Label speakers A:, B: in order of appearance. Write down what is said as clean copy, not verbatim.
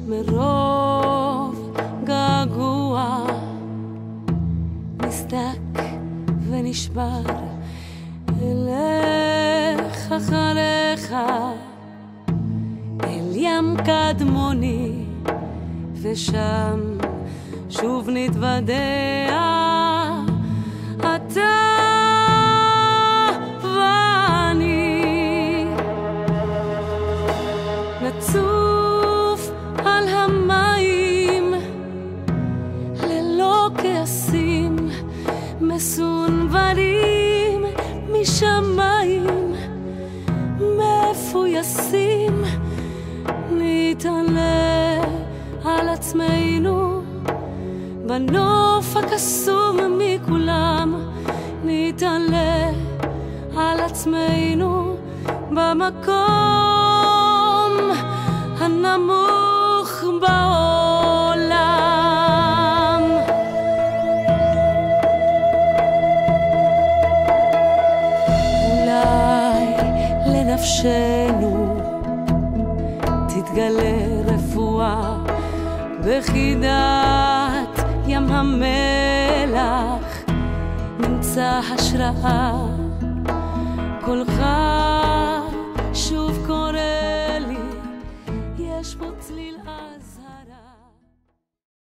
A: מרוב געגוע נסדק ונשבר, אלך אחריך אל ים קדמוני, ושם שוב נתוודע אתה ואני. נצוף על המים ללא כעסים, מסונברים משמיים מפויסים, נתעלה על עצמנו בנוף הקסום מכולם, נתעלה על עצמנו במקום הנמוך בעולם. אולי לנפשנו תתגלה רפואה בחידת ים המלח, נמצא השראה, קולך שוב קורא לי, יש בו צליל עז.